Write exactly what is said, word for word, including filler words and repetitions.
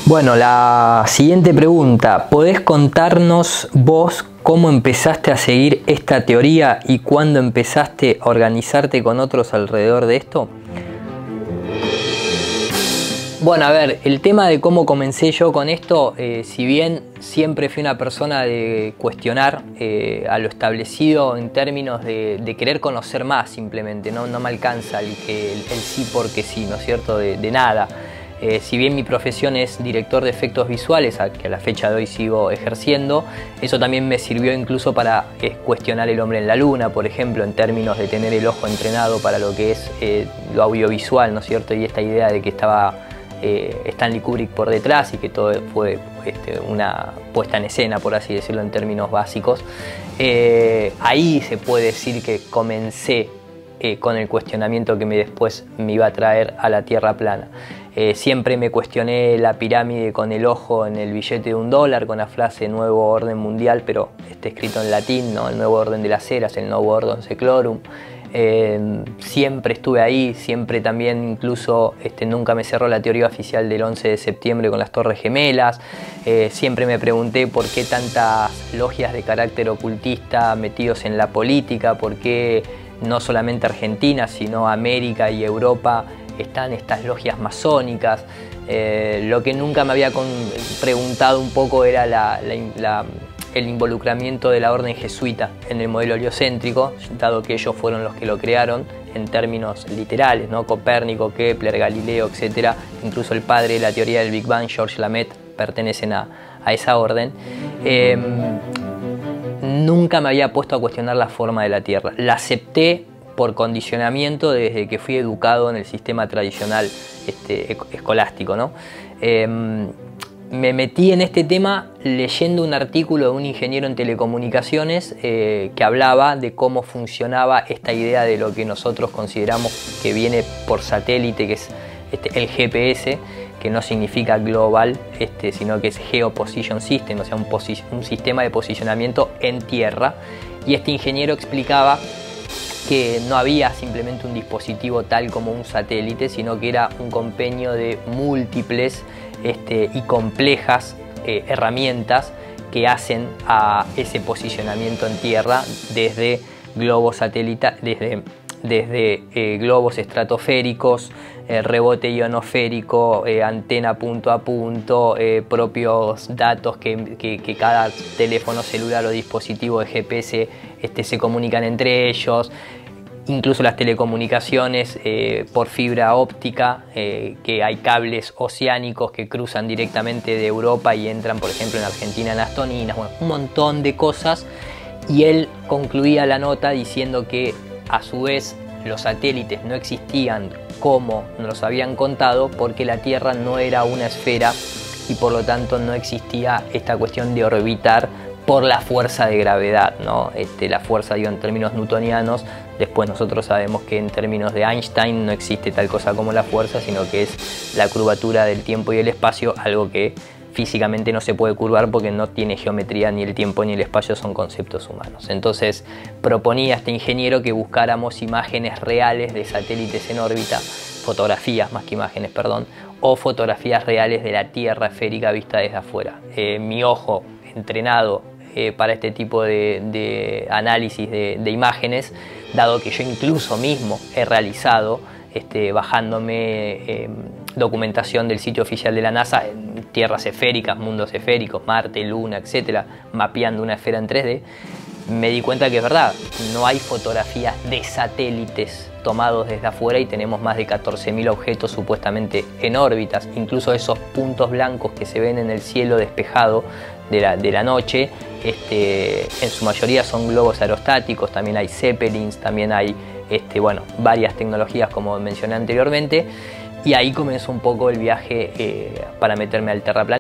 Bueno, la siguiente pregunta, ¿podés contarnos vos cómo empezaste a seguir esta teoría y cuándo empezaste a organizarte con otros alrededor de esto? Bueno, a ver, el tema de cómo comencé yo con esto, eh, si bien siempre fui una persona de cuestionar eh, a lo establecido en términos de, de querer conocer más simplemente, no, no me alcanza el, que, el, el sí porque sí, ¿no es cierto?, de, de nada. Eh, si bien mi profesión es director de efectos visuales, a que a la fecha de hoy sigo ejerciendo, eso también me sirvió incluso para eh, cuestionar el hombre en la luna, por ejemplo, en términos de tener el ojo entrenado para lo que es eh, lo audiovisual, ¿no es cierto? Y esta idea de que estaba eh, Stanley Kubrick por detrás y que todo fue este, una puesta en escena, por así decirlo, en términos básicos. Eh, ahí se puede decir que comencé eh, con el cuestionamiento que me, después me iba a traer a la Tierra plana. Eh, siempre me cuestioné la pirámide con el ojo en el billete de un dólar, con la frase Nuevo Orden Mundial, pero está escrito en latín, ¿no? El Nuevo Orden de las Eras, el Nuevo Orden Seclorum. Eh, siempre estuve ahí, siempre también, incluso este, nunca me cerró la teoría oficial del once de septiembre con las Torres Gemelas. Eh, siempre me pregunté por qué tantas logias de carácter ocultista metidos en la política, por qué no solamente Argentina, sino América y Europa están estas logias masónicas. Eh, lo que nunca me había con, preguntado un poco era la, la, la, el involucramiento de la orden jesuita en el modelo heliocéntrico, dado que ellos fueron los que lo crearon en términos literales, ¿no? Copérnico, Kepler, Galileo, etcétera. Incluso el padre de la teoría del Big Bang, Georges Lamette, pertenecen a, a esa orden. Eh, nunca me había puesto a cuestionar la forma de la Tierra. La acepté por condicionamiento desde que fui educado en el sistema tradicional este, escolástico, ¿no? Eh, me metí en este tema leyendo un artículo de un ingeniero en telecomunicaciones eh, que hablaba de cómo funcionaba esta idea de lo que nosotros consideramos que viene por satélite, que es este, el G P S, que no significa global, este, sino que es Geoposition System, o sea, un, un sistema de posicionamiento en tierra. Y este ingeniero explicaba que no había simplemente un dispositivo tal como un satélite, sino que era un compendio de múltiples este, y complejas eh, herramientas que hacen a ese posicionamiento en tierra, desde globos satélite, desde, desde eh, globos estratosféricos, eh, rebote ionosférico, eh, antena punto a punto, eh, propios datos que, que, que cada teléfono celular o dispositivo de G P S este, se comunican entre ellos. Incluso las telecomunicaciones eh, por fibra óptica, eh, que hay cables oceánicos que cruzan directamente de Europa y entran, por ejemplo, en Argentina en Astoninas, bueno, un montón de cosas. Y él concluía la nota diciendo que a su vez los satélites no existían como nos los habían contado, porque la Tierra no era una esfera y por lo tanto no existía esta cuestión de orbitar por la fuerza de gravedad, ¿no? Este, la fuerza, digo, en términos newtonianos. Después nosotros sabemos que en términos de Einstein no existe tal cosa como la fuerza, sino que es la curvatura del tiempo y el espacio, algo que físicamente no se puede curvar porque no tiene geometría, ni el tiempo ni el espacio son conceptos humanos. Entonces proponía a este ingeniero que buscáramos imágenes reales de satélites en órbita, fotografías más que imágenes, perdón, o fotografías reales de la Tierra esférica vista desde afuera. Eh, mi ojo entrenado Eh, para este tipo de, de análisis de, de imágenes, dado que yo incluso mismo he realizado, este, bajándome eh, documentación del sitio oficial de la NASA, en tierras esféricas, mundos esféricos, Marte, Luna, etcétera, mapeando una esfera en tres D, me di cuenta que es verdad, no hay fotografías de satélites tomados desde afuera y tenemos más de catorce mil objetos supuestamente en órbitas. Incluso esos puntos blancos que se ven en el cielo despejado de la, de la noche, este, en su mayoría son globos aerostáticos, también hay zeppelins, también hay este, bueno, varias tecnologías como mencioné anteriormente, y ahí comenzó un poco el viaje eh, para meterme al terraplanismo.